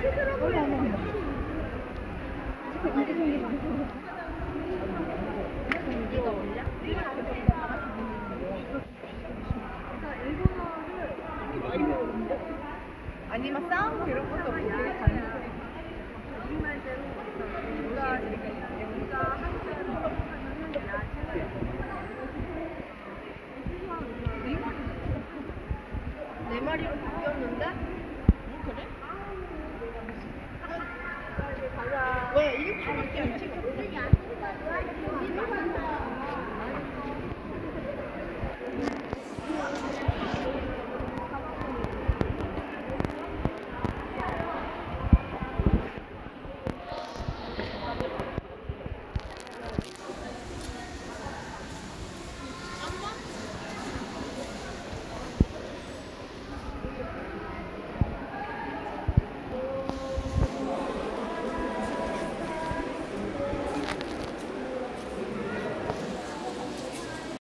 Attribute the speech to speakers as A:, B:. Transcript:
A: 아니면 싸우고 이런 것도 없고 되게 자연스러워. 네 마리로 바뀌었는데? 그래? 왜? 1초밖에 안 찍혔어.